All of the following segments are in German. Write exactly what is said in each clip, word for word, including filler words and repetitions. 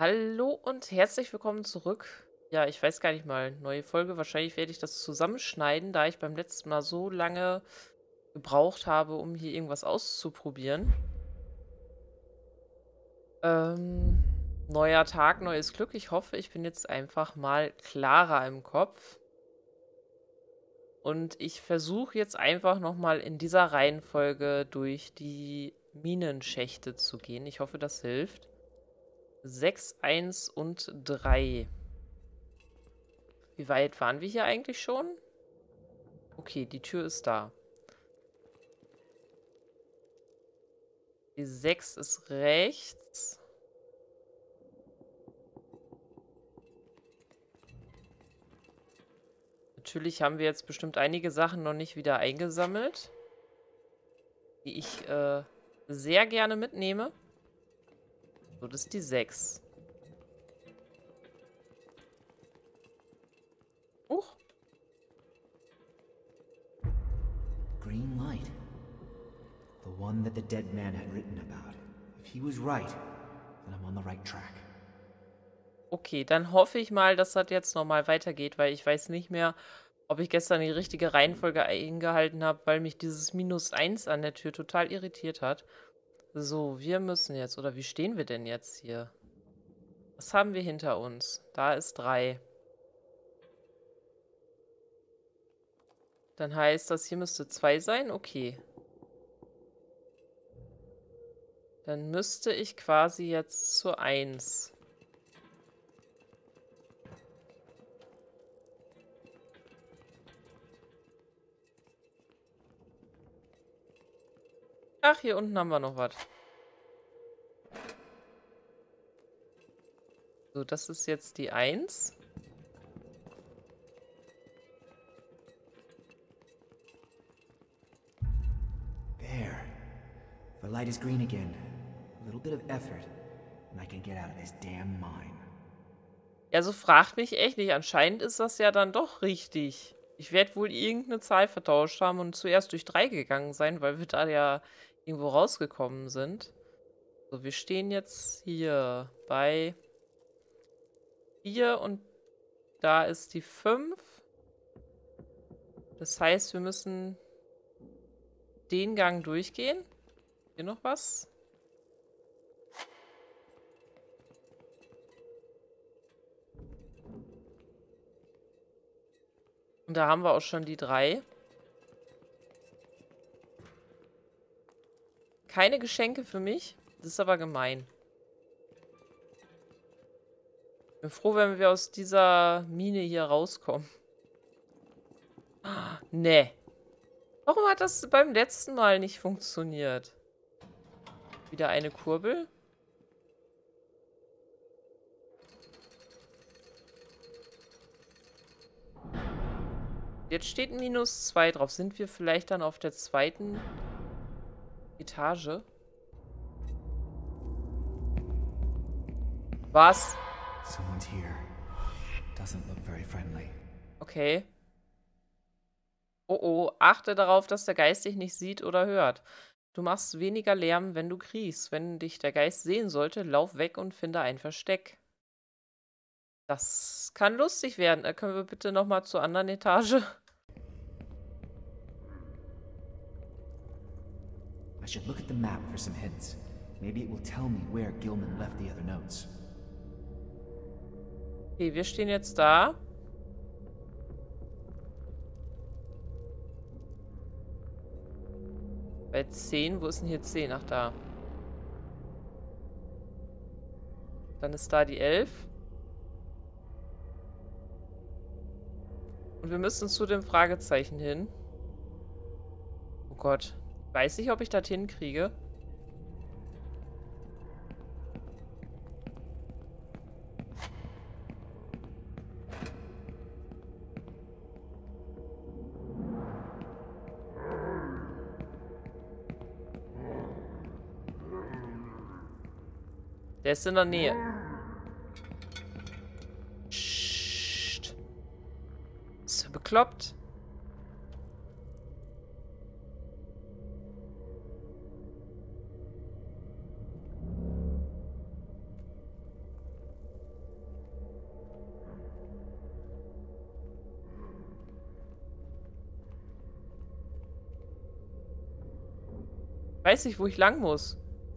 Hallo und herzlich willkommen zurück. Ja, ich weiß gar nicht mal, neue Folge. Wahrscheinlich werde ich das zusammenschneiden, da ich beim letzten Mal so lange gebraucht habe, um hier irgendwas auszuprobieren. Ähm, neuer Tag, neues Glück. Ich hoffe, ich bin jetzt einfach mal klarer im Kopf. Und ich versuche jetzt einfach nochmal in dieser Reihenfolge durch die Minenschächte zu gehen. Ich hoffe, das hilft. Sechs, eins und drei. Wie weit waren wir hier eigentlich schon? Okay, die Tür ist da. Die sechs ist rechts. Natürlich haben wir jetzt bestimmt einige Sachen noch nicht wieder eingesammelt, die ich äh, sehr gerne mitnehme. So, das ist die sechs. Huch. Green light. The one that the dead man had written about. If he was right, then I'm on the right track. Okay, dann hoffe ich mal, dass das jetzt nochmal weitergeht, weil ich weiß nicht mehr, ob ich gestern die richtige Reihenfolge eingehalten habe, weil mich dieses Minus eins an der Tür total irritiert hat. So, wir müssen jetzt, oder wie stehen wir denn jetzt hier? Was haben wir hinter uns? Da ist drei. Dann heißt das, hier müsste zwei sein? Okay. Dann müsste ich quasi jetzt zur eins. Ach, hier unten haben wir noch was. So, das ist jetzt die eins. There. The light is green again. A little bit of effort, and I can get out of this damn mine. Ja, so fragt mich echt nicht. Anscheinend ist das ja dann doch richtig. Ich werde wohl irgendeine Zahl vertauscht haben und zuerst durch drei gegangen sein, weil wir da ja irgendwo rausgekommen sind. So, wir stehen jetzt hier bei vier und da ist die fünf. Das heißt, wir müssen den Gang durchgehen. Hier noch was? Und da haben wir auch schon die drei. Keine Geschenke für mich. Das ist aber gemein. Ich bin froh, wenn wir aus dieser Mine hier rauskommen. Nee. Warum hat das beim letzten Mal nicht funktioniert? Wieder eine Kurbel? Jetzt steht ein minus zwei drauf. Sind wir vielleicht dann auf der zweiten Etage? Was? Someone's here. Doesn't look very friendly. Okay. Oh oh, achte darauf, dass der Geist dich nicht sieht oder hört. Du machst weniger Lärm, wenn du kriechst. Wenn dich der Geist sehen sollte, lauf weg und finde ein Versteck. Das kann lustig werden. Äh, können wir bitte noch mal zur anderen Etage? I should look at the map for some hints. Maybe it will tell me where Gilman left the other notes. Okay, wir stehen jetzt da. Bei zehn. Wo ist denn hier zehn? Ach, da. Dann ist da die elf. Und wir müssen zu dem Fragezeichen hin. Oh Gott. Weiß ich, ob ich das hinkriege. Der ist in der Nähe. Psst. Ist er bekloppt? Weiß nicht, wo ich lang muss.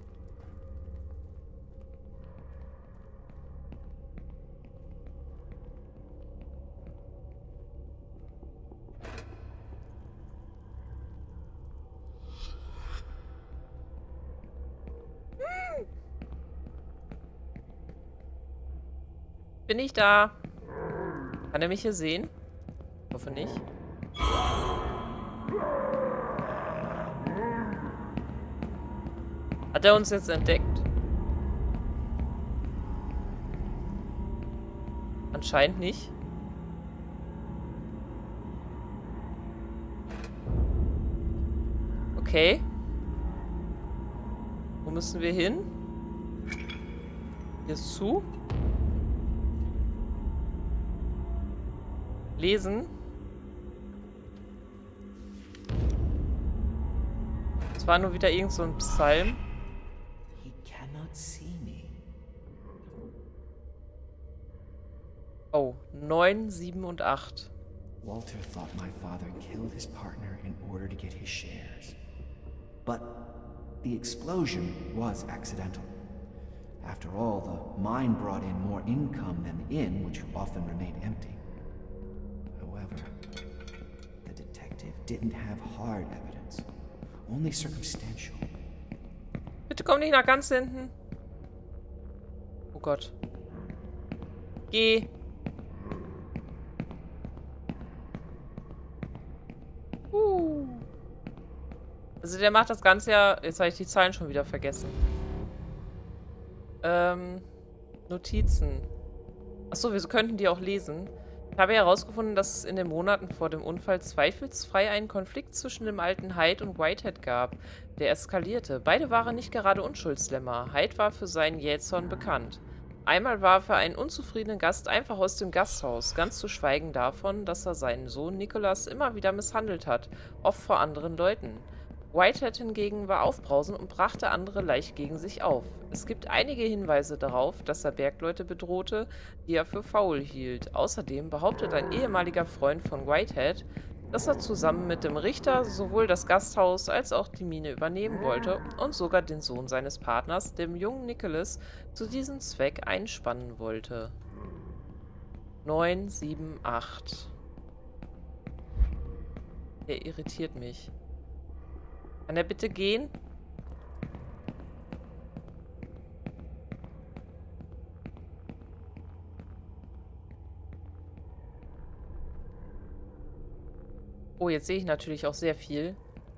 Bin ich da? Kann er mich hier sehen? Ich hoffe nicht. Hat er uns jetzt entdeckt? Anscheinend nicht. Okay. Wo müssen wir hin? Hier ist zu. Lesen. Es war nur wieder irgend so ein Psalm. He cannot see me. Oh, neun, sieben und acht. Walter thought my father killed his partner in order to get his shares. But the explosion was accidental. After all, the mine brought in more income than the inn, which often remained empty. However, the detective didn't have hard evidence, only circumstantial. Bitte komm nicht nach ganz hinten. Oh Gott. Geh. Uh. Also der macht das Ganze ja... Jetzt habe ich die Zahlen schon wieder vergessen. Ähm, Notizen. Achso, wir könnten die auch lesen. Ich habe herausgefunden, dass es in den Monaten vor dem Unfall zweifelsfrei einen Konflikt zwischen dem alten Hyde und Whitehead gab, der eskalierte. Beide waren nicht gerade Unschuldslämmer. Hyde war für seinen Jähzorn bekannt. Einmal warf er einen unzufriedenen Gast einfach aus dem Gasthaus, ganz zu schweigen davon, dass er seinen Sohn Nicholas immer wieder misshandelt hat, oft vor anderen Leuten. Whitehead hingegen war aufbrausend und brachte andere leicht gegen sich auf. Es gibt einige Hinweise darauf, dass er Bergleute bedrohte, die er für faul hielt. Außerdem behauptet ein ehemaliger Freund von Whitehead, dass er zusammen mit dem Richter sowohl das Gasthaus als auch die Mine übernehmen wollte und sogar den Sohn seines Partners, dem jungen Nicholas, zu diesem Zweck einspannen wollte. neun, sieben, acht. Der irritiert mich. Kann er bitte gehen? Oh, jetzt sehe ich natürlich auch sehr viel.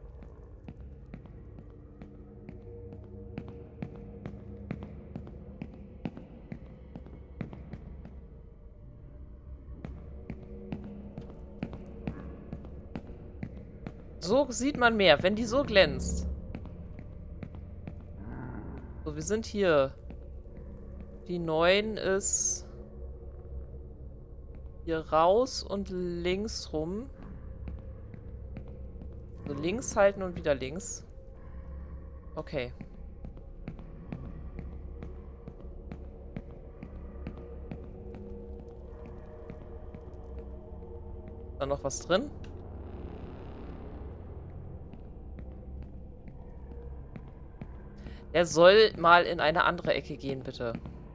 So sieht man mehr, wenn die so glänzt. So, wir sind hier. Die neun ist hier raus und links rum. So, links halten und wieder links. Okay. Ist da noch was drin? Er soll mal in eine andere Ecke gehen, bitte.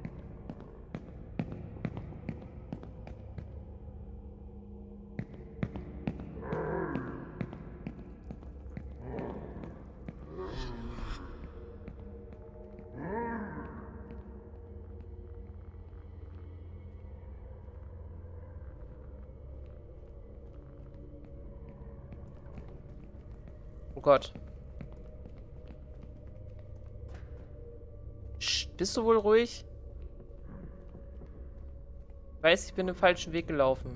Oh Gott. Psst, bist du wohl ruhig? Ich weiß, ich bin den falschen Weg gelaufen.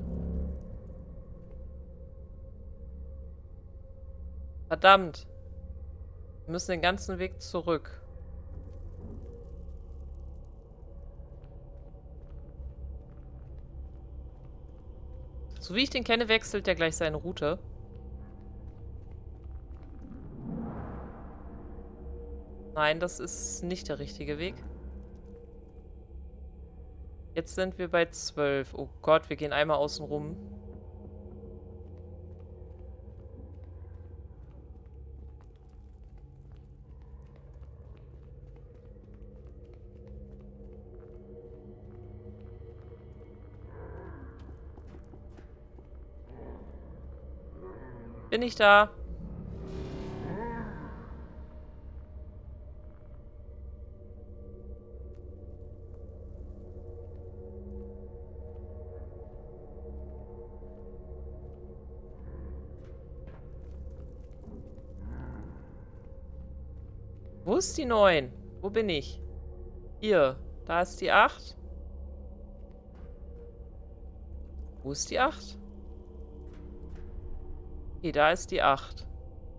Verdammt. Wir müssen den ganzen Weg zurück. So wie ich den kenne, wechselt er gleich seine Route. Nein, das ist nicht der richtige Weg. Jetzt sind wir bei zwölf. Oh Gott, wir gehen einmal außen rum. Bin ich da? Wo ist die neun? Wo bin ich? Hier. Da ist die acht. Wo ist die acht? Okay, da ist die acht.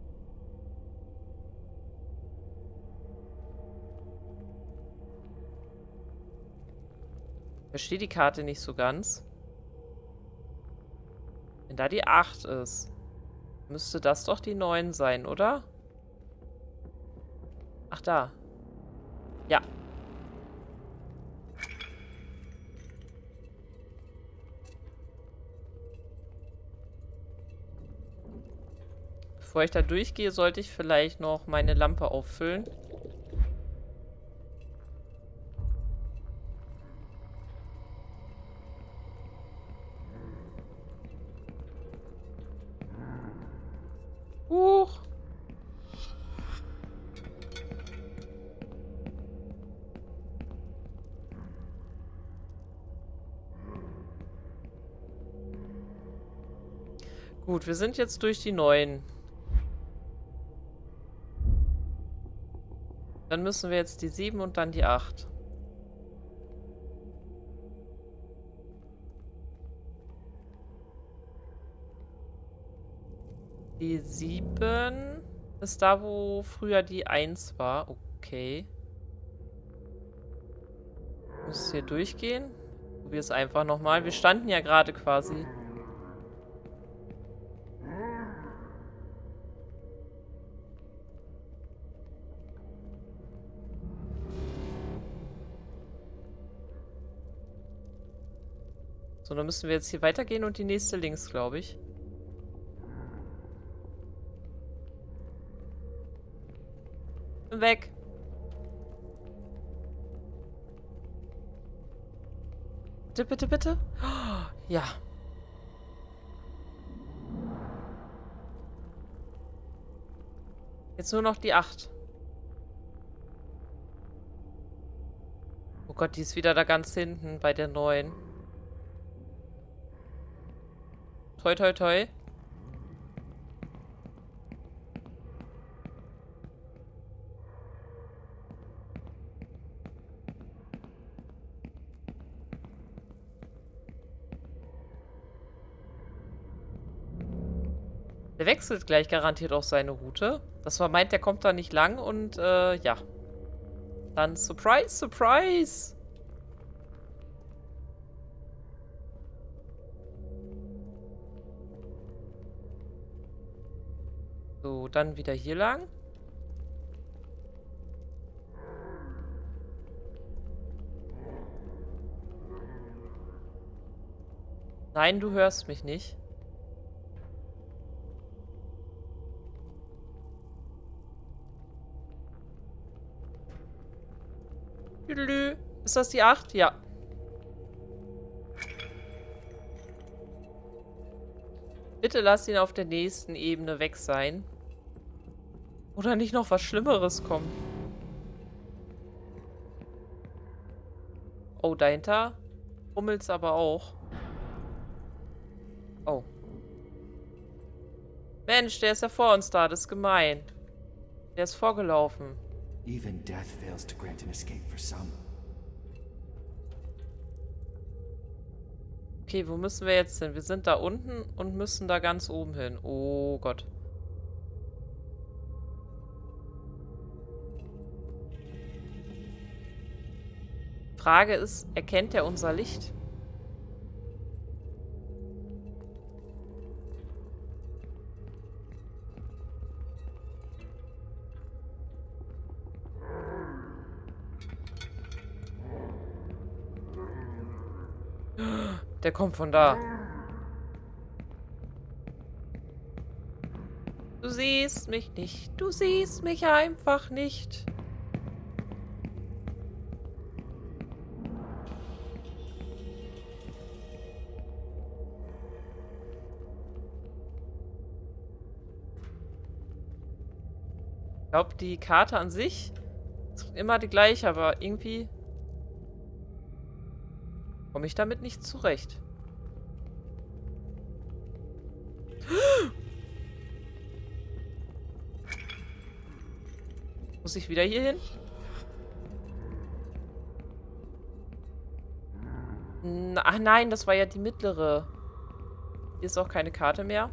Ich verstehe die Karte nicht so ganz. Wenn da die acht ist, müsste das doch die neun sein, oder? Ach, da. Ja. Bevor ich da durchgehe, sollte ich vielleicht noch meine Lampe auffüllen. Huch. Gut, wir sind jetzt durch die neuen. Dann müssen wir jetzt die sieben und dann die acht. Die sieben ist da, wo früher die eins war. Okay. Muss hier durchgehen. Probier es einfach nochmal. Wir standen ja gerade quasi. So, dann müssen wir jetzt hier weitergehen und die nächste links, glaube ich. Bin weg. Bitte, bitte, bitte. Oh, ja. Jetzt nur noch die acht. Oh Gott, die ist wieder da ganz hinten bei der neun. Toi, toi, toi. Der wechselt gleich garantiert auch seine Route. Das war meint, der kommt da nicht lang und äh, ja. Dann Surprise, Surprise! So, dann wieder hier lang. Nein, du hörst mich nicht. Tüdelü. Ist das die acht? Ja. Bitte lass ihn auf der nächsten Ebene weg sein. Oder nicht noch was Schlimmeres kommen. Oh, dahinter rummelt's aber auch. Oh. Mensch, der ist ja vor uns da. Das ist gemein. Der ist vorgelaufen. Even death fails to grant an escape for some. Okay, wo müssen wir jetzt hin? Wir sind da unten und müssen da ganz oben hin. Oh Gott. Frage ist, erkennt er unser Licht? Der kommt von da. Du siehst mich nicht. Du siehst mich einfach nicht. Ich glaube, die Karte an sich ist immer die gleiche, aber irgendwie komme ich damit nicht zurecht. Muss ich wieder hier hin? Na, ach nein, das war ja die mittlere. Hier ist auch keine Karte mehr.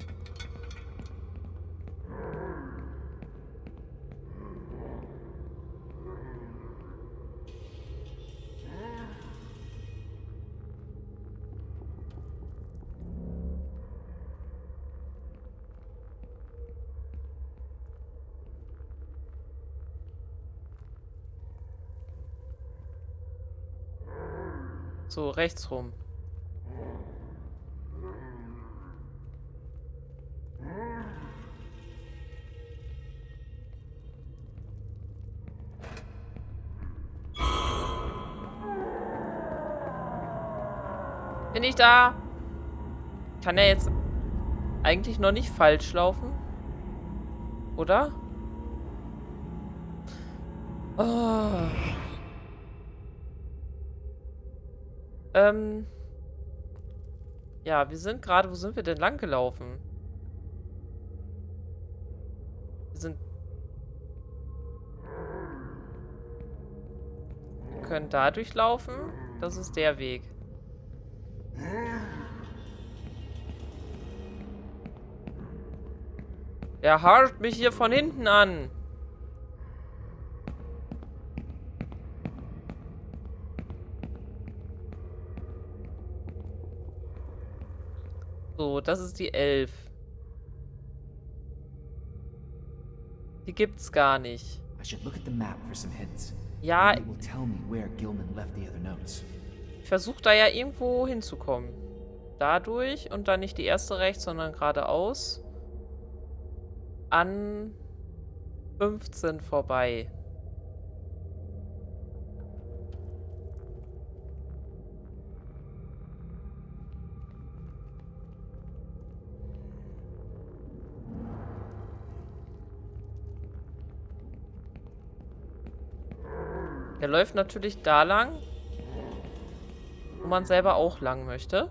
So, rechts rum. Bin ich da? Kann er jetzt eigentlich noch nicht falsch laufen? Oder? Oh. Ähm. Ja, wir sind gerade... Wo sind wir denn lang gelaufen? Wir sind... Wir können da durchlaufen. Das ist der Weg. Er haut mich hier von hinten an. So, das ist die elf. Die gibt's gar nicht. I should look at the map for some hints. Ja, Maybe it will tell me where Gilman left the other notes. ich versuche da ja irgendwo hinzukommen. Dadurch und dann nicht die erste rechts, sondern geradeaus. An fünfzehn vorbei. Er läuft natürlich da lang, wo man selber auch lang möchte.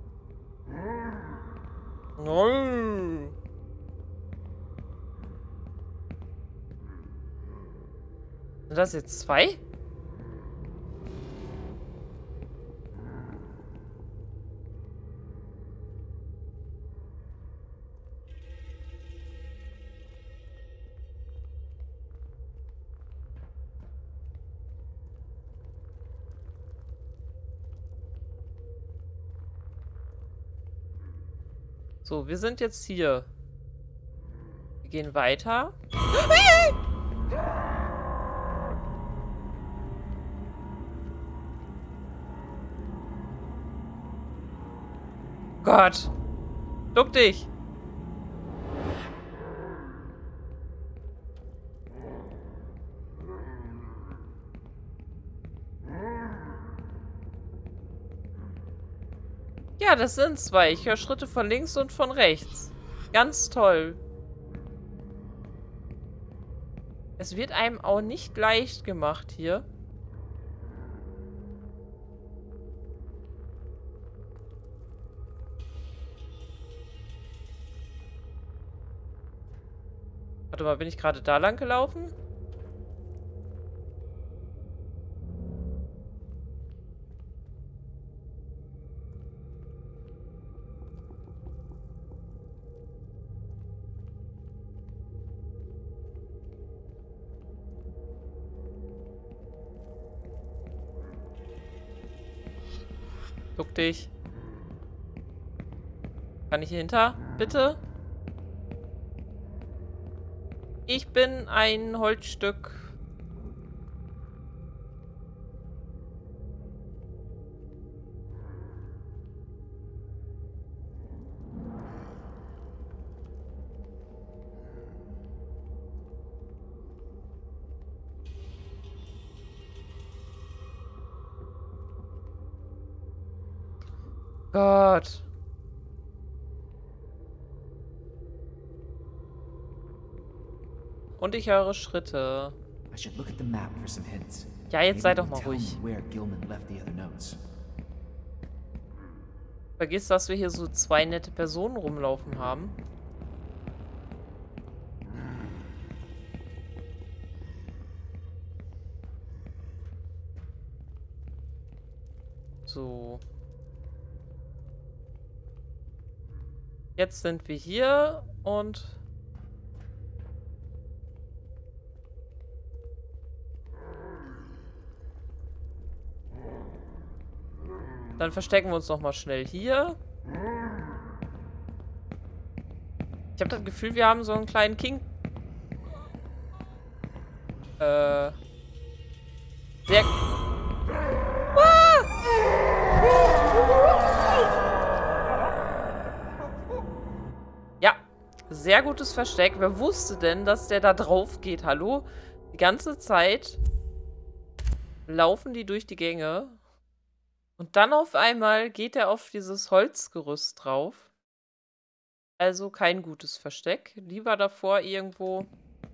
Nein. Sind das jetzt zwei? So, wir sind jetzt hier. Wir gehen weiter. Gott. Duck dich. Ja, das sind zwei. Ich höre Schritte von links und von rechts. Ganz toll. Es wird einem auch nicht leicht gemacht hier. Warte mal, bin ich gerade da lang gelaufen? Duck dich. Kann ich hier hinter? Bitte? Ich bin ein Holzstück. Gott. Und ich höre Schritte. I should look at the map for some hints. Ja, jetzt Maybe sei it doch will mal tell me ruhig. where Gilman left the other notes. Vergiss, dass wir hier so zwei nette Personen rumlaufen haben. So. Jetzt sind wir hier und... Dann verstecken wir uns noch mal schnell hier. Ich habe das Gefühl, wir haben so einen kleinen King. Äh. Sehr. Ah! Ja, sehr gutes Versteck. Wer wusste denn, dass der da drauf geht? Hallo? Die ganze Zeit laufen die durch die Gänge. Und dann auf einmal geht er auf dieses Holzgerüst drauf. Also kein gutes Versteck. Lieber davor irgendwo.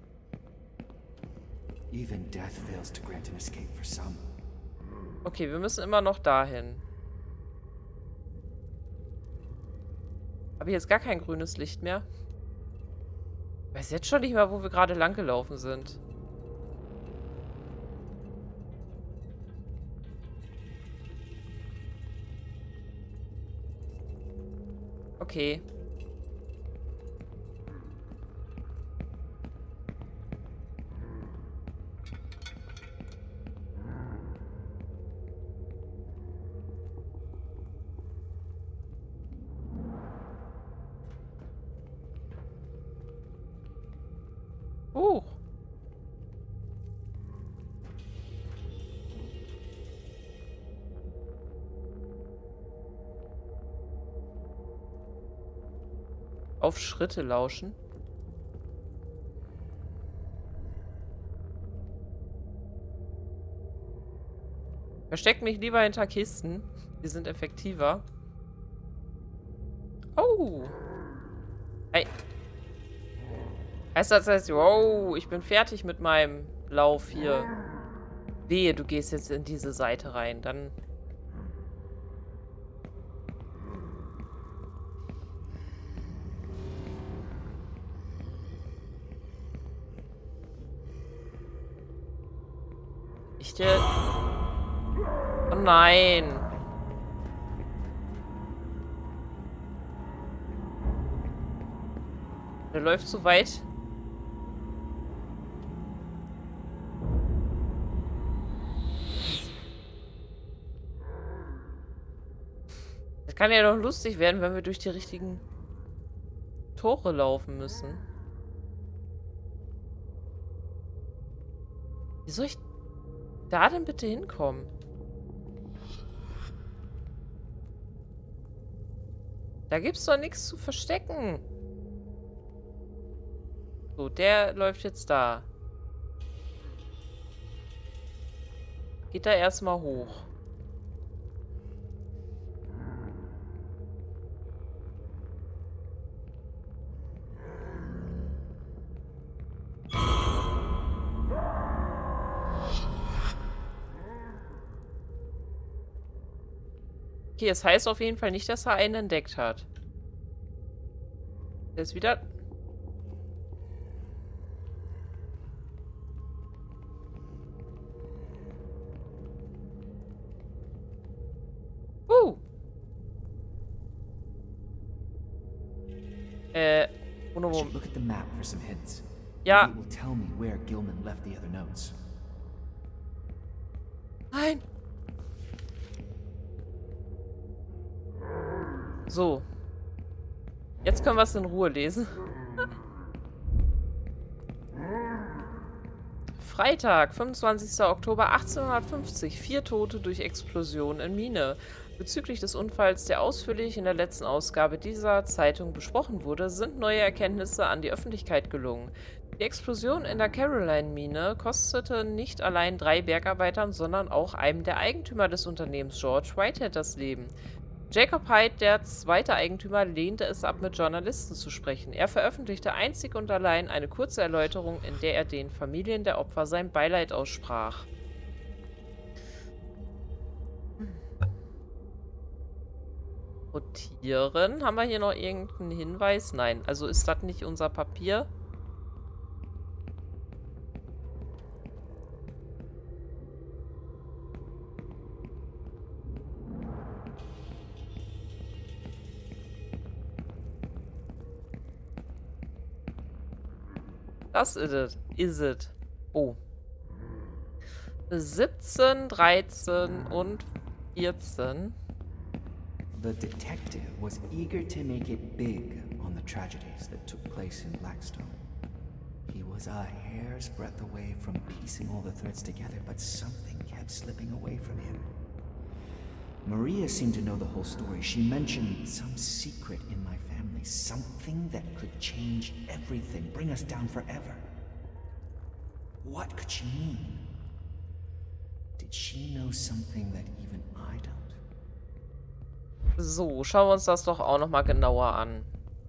Even death fails to grant an escape for some. Okay, wir müssen immer noch dahin. Habe ich jetzt gar kein grünes Licht mehr? Ich weiß jetzt schon nicht mehr, wo wir gerade lang gelaufen sind. Okay. Uh. Auf Schritte lauschen. Versteck mich lieber hinter Kisten. Die sind effektiver. Oh. Hey. Heißt das, heißt, wow, ich bin fertig mit meinem Lauf hier. Wehe, du gehst jetzt in diese Seite rein. Dann... Ich dir... Oh nein. Der läuft zu weit. Das kann ja doch lustig werden, wenn wir durch die richtigen Tore laufen müssen. Wie soll ich da denn bitte hinkommen? Da gibt's doch nichts zu verstecken. So, der läuft jetzt da. Geht da erstmal hoch. Okay, es heißt auf jeden Fall nicht, dass er einen entdeckt hat. Der ist wieder... Uh! Äh, ohne I Moment. should look at the map for some hints. Ja. Maybe it will tell me where Gilman left the other notes. Nein! So. Jetzt können wir es in Ruhe lesen. Freitag, fünfundzwanzigster Oktober achtzehnhundertfünfzig. Vier Tote durch Explosion in Mine. Bezüglich des Unfalls, der ausführlich in der letzten Ausgabe dieser Zeitung besprochen wurde, sind neue Erkenntnisse an die Öffentlichkeit gelungen. Die Explosion in der Caroline-Mine kostete nicht allein drei Bergarbeitern, sondern auch einem der Eigentümer des Unternehmens, George Whitehead, das Leben. Jacob Hyde, der zweite Eigentümer, lehnte es ab, mit Journalisten zu sprechen. Er veröffentlichte einzig und allein eine kurze Erläuterung, in der er den Familien der Opfer sein Beileid aussprach. Rotieren. Haben wir hier noch irgendeinen Hinweis? Nein. Also ist das nicht unser Papier? Das ist es. Is it. Oh. siebzehn, dreizehn und vierzehn. The detective was eager to make it big on the tragedies that took place in Blackstone. He was a hair's breadth away from piecing all the threads together, but something kept slipping away from him. Maria seemed to know the whole story. She mentioned some secret in my family, something that could change everything, bring us down forever. What could she mean? Did she know something that even I don't? So, schauen wir uns das doch auch nochmal genauer an.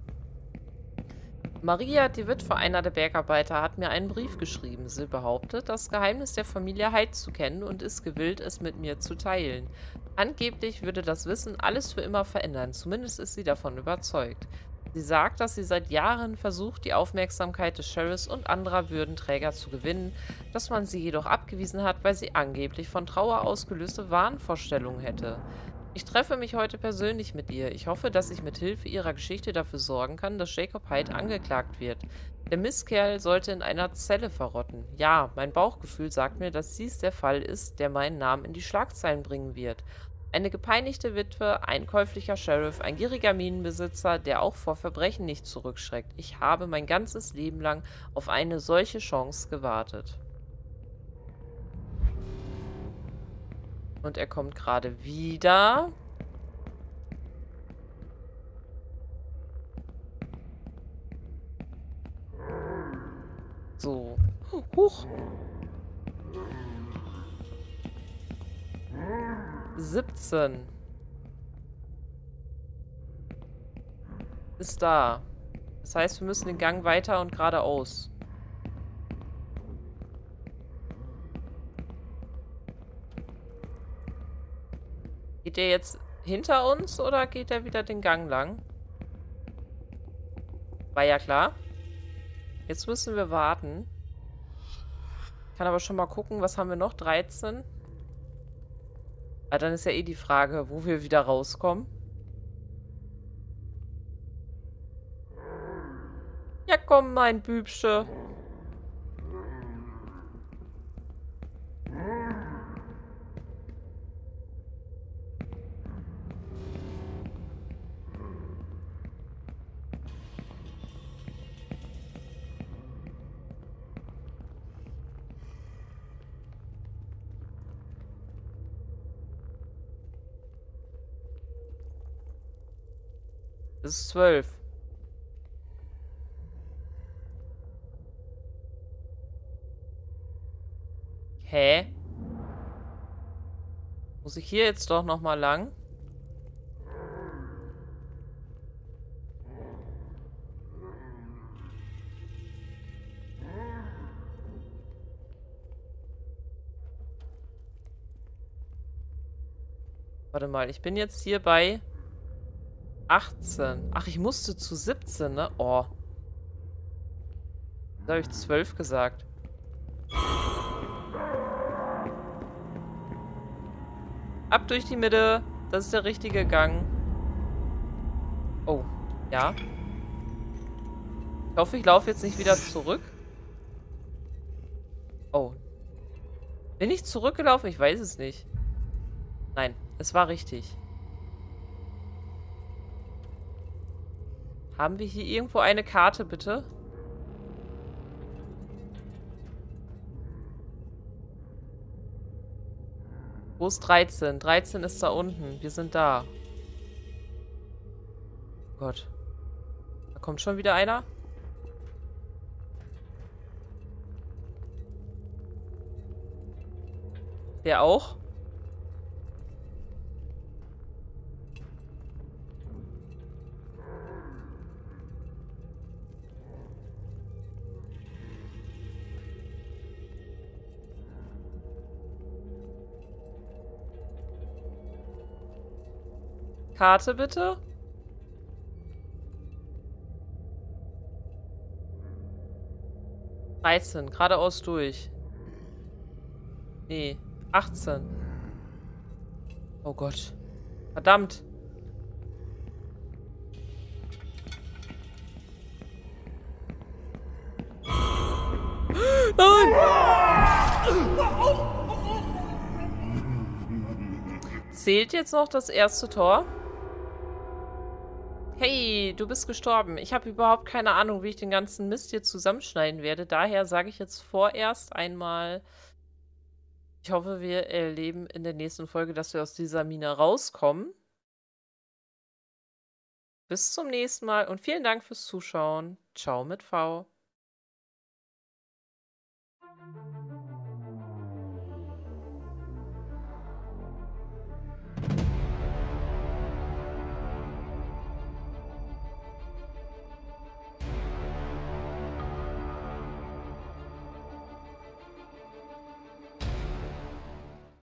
Maria, die Witwe einer der Bergarbeiter, hat mir einen Brief geschrieben. Sie behauptet, das Geheimnis der Familie Hyde zu kennen und ist gewillt, es mit mir zu teilen. Angeblich würde das Wissen alles für immer verändern. Zumindest ist sie davon überzeugt. Sie sagt, dass sie seit Jahren versucht, die Aufmerksamkeit des Sheriffs und anderer Würdenträger zu gewinnen, dass man sie jedoch abgewiesen hat, weil sie angeblich von Trauer ausgelöste Wahnvorstellungen hätte. Ich treffe mich heute persönlich mit ihr. Ich hoffe, dass ich mit Hilfe ihrer Geschichte dafür sorgen kann, dass Jacob Hyde angeklagt wird. Der Mistkerl sollte in einer Zelle verrotten. Ja, mein Bauchgefühl sagt mir, dass dies der Fall ist, der meinen Namen in die Schlagzeilen bringen wird. Eine gepeinigte Witwe, ein käuflicher Sheriff, ein gieriger Minenbesitzer, der auch vor Verbrechen nicht zurückschreckt. Ich habe mein ganzes Leben lang auf eine solche Chance gewartet. Und er kommt gerade wieder. So. Huch. siebzehn. Ist da. Das heißt, wir müssen den Gang weiter und geradeaus. Geht der jetzt hinter uns oder geht er wieder den Gang lang? War ja klar. Jetzt müssen wir warten. Ich kann aber schon mal gucken, was haben wir noch? dreizehn. Ah, dann ist ja eh die Frage, wo wir wieder rauskommen. Ja, komm, mein Bübsche. Es ist zwölf. Hä? Muss ich hier jetzt doch noch mal lang? Warte mal, ich bin jetzt hier bei achtzehn. Ach, ich musste zu siebzehn, ne? Oh. Da habe ich zwölf gesagt. Ab durch die Mitte. Das ist der richtige Gang. Oh, ja. Ich hoffe, ich laufe jetzt nicht wieder zurück. Oh. Bin ich zurückgelaufen? Ich weiß es nicht. Nein, es war richtig. Haben wir hier irgendwo eine Karte, bitte? Wo ist dreizehn? dreizehn ist da unten. Wir sind da. Oh Gott. Da kommt schon wieder einer. Der auch? Karte bitte. dreizehn, geradeaus durch. Nee, achtzehn. Oh Gott. Verdammt. Nein! Zählt jetzt noch das erste Tor? Hey, du bist gestorben. Ich habe überhaupt keine Ahnung, wie ich den ganzen Mist hier zusammenschneiden werde. Daher sage ich jetzt vorerst einmal, ich hoffe, wir erleben in der nächsten Folge, dass wir aus dieser Mine rauskommen. Bis zum nächsten Mal und vielen Dank fürs Zuschauen. Ciao mit V.